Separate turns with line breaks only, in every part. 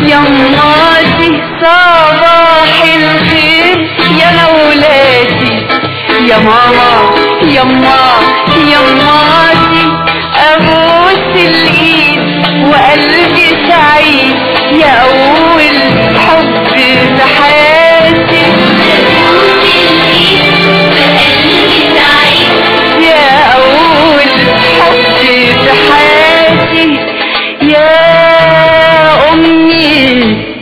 يماتي صباح الخير يا مولاتي يا ماما يماتي ابوس الايد وقلبي سعيد يا اول حب في حياتي ابوس الايد وقلبي سعيد يا اول حب في حياتي يا امي.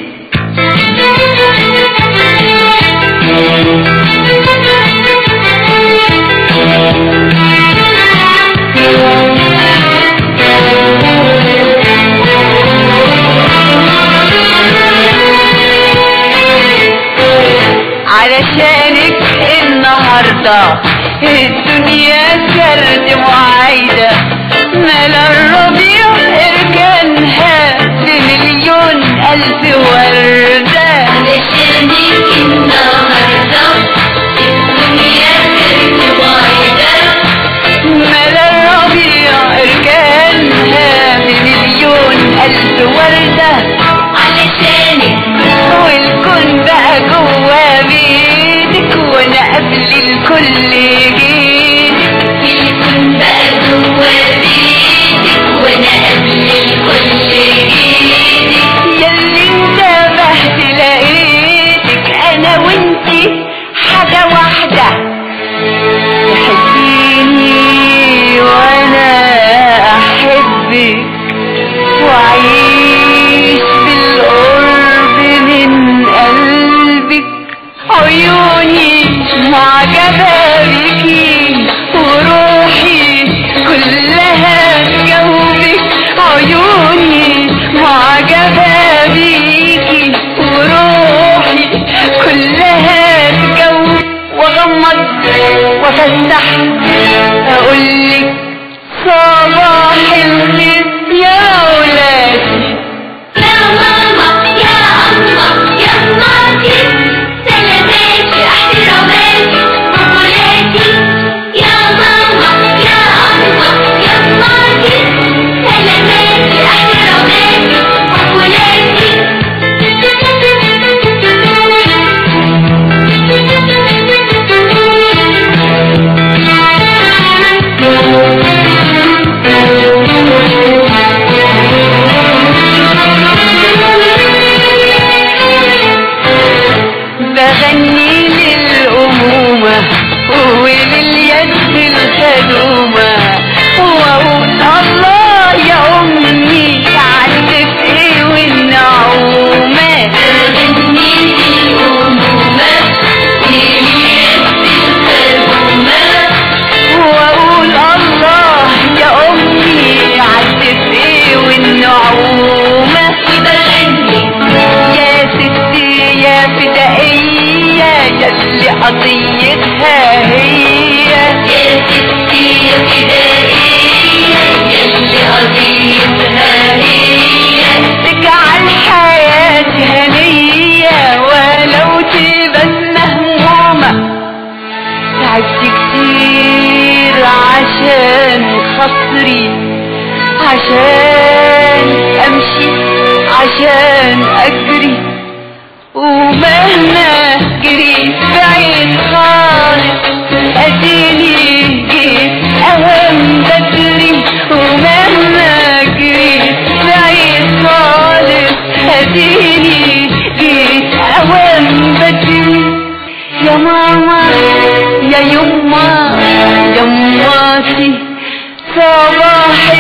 علشانك النهارده الدنيا سرد وعايده ملا الربيع اركانها بمليون الف ورده. علشانك النهارده الدنيا سرد وعايده ملا الربيع اركانها بمليون الف ورده. علشانك والكون بقى جوا بيتك وانا قبل الكل جيتك. الكون بقى جوا بيتك وانا قبل الكل جيتك. ياللي انتبهت لقيتك انا وانتي حاجة واحدة تحبيني وانا احبك وعيش بالقرب من قلبك. عيوني معجبة بيكي وروحي كلها تجاوبك. عيوني معجبة بيكي وروحي كلها تجاوبك. واغمض وافتح اقولك صباح الخير يا ولادي يا ماما يا أما يا ماتي سلاماتي احتراماتي وولادي. يا ماما يا أما يا ماتي سلاماتي احتراماتي وولادي. بغني للأمومة ولليد الخدومة وأقول الله يا أمي عندك إيه والنعومة. بغني للأمومة ولليد الخدومة وأقول الله يا أمي عندك إيه والنعومة. بغني يا ستي يا فدائية ياللي قضيتها هي. يا ستي يا فدائية ياللي قضيتها هي. تجعل حياتي هنية ولو تبقى مهمومة. تعبت كتير عشان خاطري عشان امشي عشان اجري ومهما جريت بعيد خالص اديني جيت اوام بدري. ومهما جريت بعيد خالص اديني جيت اوام بدري. يا ماما يا يماتي صباح